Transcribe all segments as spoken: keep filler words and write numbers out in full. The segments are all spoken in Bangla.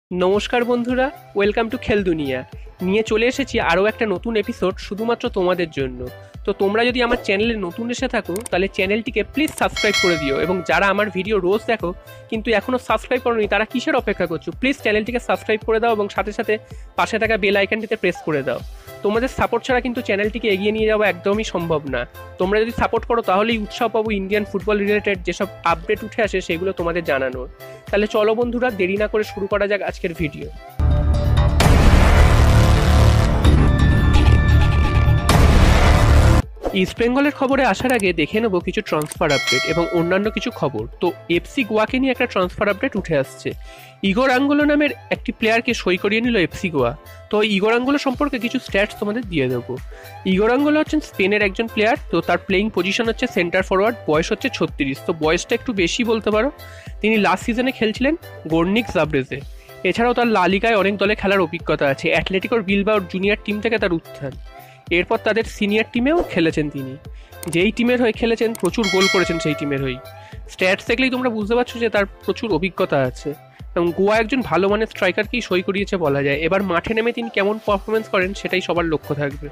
নমস্কার বন্ধুরা, ওয়েলকাম টু খেল দুনিয়া। নিয়ে চলে এসেছি আরও একটা নতুন এপিসোড শুধুমাত্র তোমাদের জন্য। তো তোমরা যদি আমার চ্যানেলে নতুন এসে থাকো তাহলে চ্যানেলটিকে প্লিজ সাবস্ক্রাইব করে দিও, এবং যারা আমার ভিডিও রোজ দেখো কিন্তু এখনও সাবস্ক্রাইব করোনি তারা কিসের অপেক্ষা করছো? প্লিজ চ্যানেলটিকে সাবস্ক্রাইব করে দাও এবং সাথে সাথে পাশে থাকা বেল আইকনটিতে প্রেস করে দাও। তোমাদের সাপোর্ট ছাড়া কিন্তু চ্যানেলটিকে এগিয়ে নিয়ে যাওয়া একদমই সম্ভব না। তোমরা যদি সাপোর্ট করো তাহলেই উৎসাহ পাবো ইন্ডিয়ান ফুটবল রিলেটেড যেসব আপডেট উঠে আসে সেগুলো তোমাদের জানানোর। তাহলে চলো বন্ধুরা, দেরি না করে শুরু করা যাক আজকের ভিডিও। ইস্ট বেঙ্গলের খবরে আসার আগে দেখে নেবো কিছু ট্রান্সফার আপডেট এবং অন্যান্য কিছু খবর। তো এফসি গোয়াকে নিয়ে একটা ট্রান্সফার আপডেট উঠে আসছে। ইগোর আঙ্গোলো নামের একটি প্লেয়ারকে সই করিয়ে নিল এফসি গোয়া। তো ইগোর আঙ্গোলো সম্পর্কে কিছু স্ট্যাটস তোমাদের দিয়ে দেবো। ইগোর আঙ্গোলো হচ্ছেন স্পেনের একজন প্লেয়ার। তো তার প্লেইং পজিশন হচ্ছে সেন্টার ফরওয়ার্ড, বয়স হচ্ছে ছত্রিশ। তো বয়সটা একটু বেশি বলতে পারো। তিনি লাস্ট সিজনে খেলছিলেন গোর্নিক জাব্রেজে। এছাড়াও তার লা লিগায় অনেক দলে খেলার অভিজ্ঞতা আছে। অ্যাটলেটিকোর বিলবাওর জুনিয়র টিম থেকে তার উত্থান। এরপর তাদের সিনিয়র টিমেও খেলেছেন তিনি। যেই টিমের হয়ে খেলেছেন প্রচুর গোল করেছেন সেই টিমের হয়েই। স্ট্যাটস দেখলেই তোমরা বুঝতে পারছো যে তার প্রচুর অভিজ্ঞতা আছে এবং গোয়া একজন ভালো মানের স্ট্রাইকারকেই সই করিয়েছে বলা যায়। এবার মাঠে নেমে তিনি কেমন পারফরমেন্স করেন সেটাই সবার লক্ষ্য থাকবে।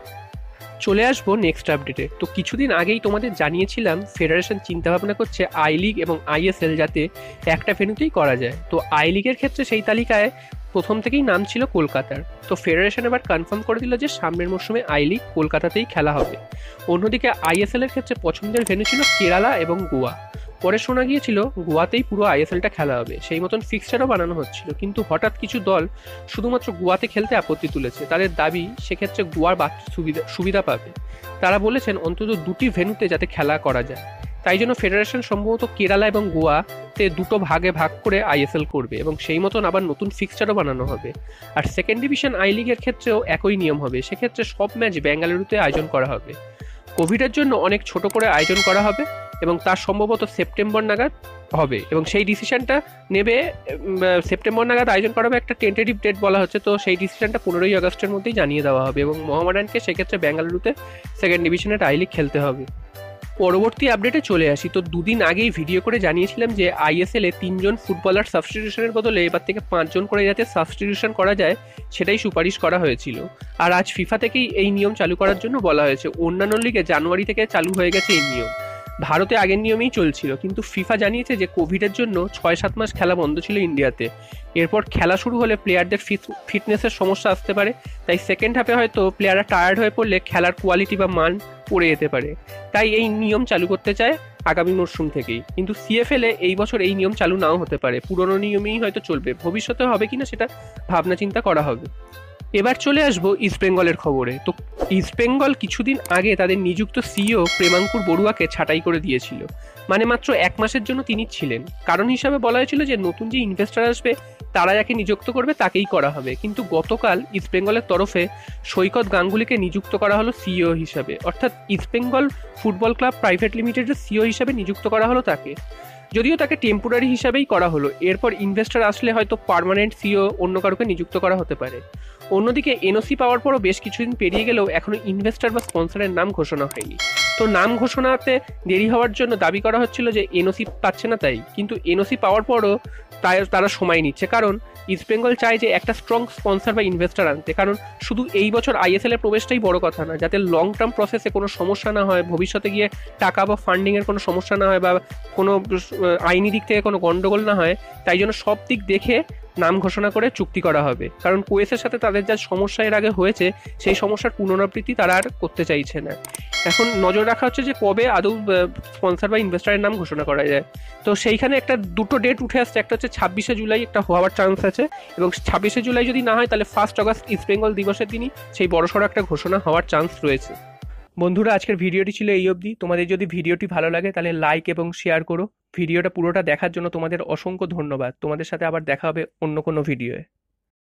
চলে আসবো নেক্সট আপডেটে। তো কিছুদিন আগেই তোমাদের জানিয়েছিলাম ফেডারেশন চিন্তাভাবনা করছে আই লিগ এবং আইএসএল যাতে একটা ভেন্যুতেই করা যায়। তো আই লিগের ক্ষেত্রে সেই তালিকায় প্রথম থেকেই নাম ছিল কলকাতার। তো ফেডারেশন এবার কনফার্ম করে দিল যে সামনের মরশুমে আই লিগ কলকাতাতেই খেলা হবে। অন্যদিকে আইএসএল এর ক্ষেত্রে পছন্দের ভেন্যু ছিল কেরালা এবং গোয়া। পরে শোনা গিয়েছিল গোয়াতেই পুরো আইএসএলটা খেলা হবে, সেই মতন ফিক্সচারও বানানো হচ্ছিল। কিন্তু হঠাৎ কিছু দল শুধুমাত্র গোয়াতে খেলতে আপত্তি তুলেছে। তাদের দাবি সেক্ষেত্রে গোয়ার বাড়তি সুবিধা সুবিধা পাবে। তারা বলেছেন অন্তত দুটি ভেন্যুতে যাতে খেলা করা যায়। তাই জন্য ফেডারেশন সম্ভবত কেরালা এবং গোয়াতে দুটো ভাগে ভাগ করে আইএসএল করবে এবং সেই মতন আবার নতুন ফিক্সচারও বানানো হবে। আর সেকেন্ড ডিভিশন আই লিগের ক্ষেত্রেও একই নিয়ম হবে। সেক্ষেত্রে সব ম্যাচ বেঙ্গালুরুতে আয়োজন করা হবে। কোভিডের জন্য অনেক ছোট করে আয়োজন করা হবে এবং তার সম্ভবত সেপ্টেম্বর নাগাদ হবে এবং সেই ডিসিশনটা নেবে সেপ্টেম্বর নাগাদ আয়োজন করা হবে। একটা টেন্টেটিভ ডেট বলা হচ্ছে। তো সেই ডিসিশনটা পনেরোই আগস্টের মধ্যেই জানিয়ে দেওয়া হবে এবং মোহামেডানকে সেক্ষেত্রে বেঙ্গালুরুতে সেকেন্ড ডিভিশনের আই লিগ খেলতে হবে। পরবর্তী আপডেটে চলে আসি। তো দুদিন আগেই ভিডিও করে জানিয়েছিলাম যে আইএসএল এ তিনজন ফুটবলার সাবস্টিটিউশনের বদলে এবার থেকে পাঁচজন করে যাতে সাবস্টিটিউশন করা যায় সেটাই সুপারিশ করা হয়েছিল। আর আজ ফিফা থেকেই এই নিয়ম চালু করার জন্য বলা হয়েছে। অন্যান্য লিগে জানুয়ারি থেকে চালু হয়ে গেছে এই নিয়ম। ভারতে আগের নিয়মেই চলছিল, কিন্তু ফিফা জানিয়েছে যে কোভিডের জন্য ছয় সাত মাস খেলা বন্ধ ছিল ইন্ডিয়াতে। এরপর খেলা শুরু হলে প্লেয়ারদের ফিটনেসের সমস্যা আসতে পারে। তাই সেকেন্ড হাফে হয়তো প্লেয়াররা টায়ার্ড হয়ে পড়লে খেলার কোয়ালিটি বা মান পড়ে যেতে পারে। তাই এই নিয়ম চালু করতে চায় আগামী মরশুম থেকেই। কিন্তু সিএফএল এ এই বছর এই নিয়ম চালু নাও হতে পারে, পুরনো নিয়মেই হয়তো চলবে। ভবিষ্যতে হবে কিনা সেটা ভাবনা চিন্তা করা হবে। এবার চলে আসবো ইস্ট বেঙ্গলের খবরে। তো ইস্ট বেঙ্গল কিছুদিন আগে তাদের নিযুক্ত সিইও প্রেমাঙ্কুর বড়ুয়াকে ছাঁটাই করে দিয়েছিল। মানে মাত্র এক মাসের জন্য তিনি ছিলেন। কারণ হিসাবে বলা হয়েছিল যে নতুন যে ইনভেস্টার আসবে তারা যাকে নিযুক্ত করবে তাকেই করা হবে। কিন্তু গতকাল ইস্ট বেঙ্গলের তরফে সৈকত গাঙ্গুলিকে নিযুক্ত করা হলো সিইও হিসাবে। অর্থাৎ East Bengal Football Club Private লিমিটেডের সিইও হিসাবে নিযুক্ত করা হলো তাকে। যদিও তাকে টেম্পোরারি হিসাবেই করা হলো। এরপর ইনভেস্টার আসলে হয়তো পার্মানেন্ট সিইও অন্য কারোকে নিযুক্ত করা হতে পারে। অন্যদিকে এনওসি পাওয়ার পরও বেশ কিছুদিন পেরিয়ে গেলেও এখনো ইনভেস্টার বা স্পন্সরের নাম ঘোষণা হয়নি। তো নাম ঘোষণাতে দেরি হওয়ার জন্য দাবি করা হচ্ছিল যে এনওসি পাচ্ছে না তাই। কিন্তু এনওসি পাওয়ার পরও তাই তারা সময় নিচ্ছে, কারণ ইস্ট বেঙ্গল চায় যে একটা স্ট্রং স্পন্সর বা ইনভেস্টার আনতে। কারণ শুধু এই বছর আইএসএল এর প্রবেশটাই বড় কথা না, যাতে লং টার্ম প্রসেসে কোনো সমস্যা না হয়, ভবিষ্যতে গিয়ে টাকা বা ফান্ডিংয়ের কোনো সমস্যা না হয় বা কোনো আইনি দিক থেকে কোনো গন্ডগোল না হয়। তাই জন্য সব দিক দেখে নাম ঘোষণা করে চুক্তি করা হবে। কারণ কুয়েসের সাথে তাদের যা সমস্যা এর আগে হয়েছে সেই সমস্যার পুনরাবৃত্তি তারা আর করতে চাইছে না। এখন নজর রাখা হচ্ছে যে কবে আদৌ স্পন্সর বা ইনভেস্টারের নাম ঘোষণা করা যায়। তো সেইখানে একটা দুটো ডেট উঠে আসছে। একটা হচ্ছে ছাব্বিশে জুলাই একটা হওয়ার চান্স আছে, এবং ছাব্বিশে জুলাই যদি না হয় তাহলে ফার্স্ট অগস্ট ইস্ট বেঙ্গল দিবসের দিনই সেই বড়সড় একটা ঘোষণা হওয়ার চান্স রয়েছে। বন্ধুরা, আজকের ভিডিওটি ছিল এই অবধি। তোমাদের যদি ভিডিওটি ভালো লাগে তাহলে লাইক এবং শেয়ার করো। ভিডিওটা পুরোটা দেখার জন্য তোমাদের অসংখ্য ধন্যবাদ। তোমাদের সাথে আবার দেখা হবে অন্য কোনো ভিডিওয়ে।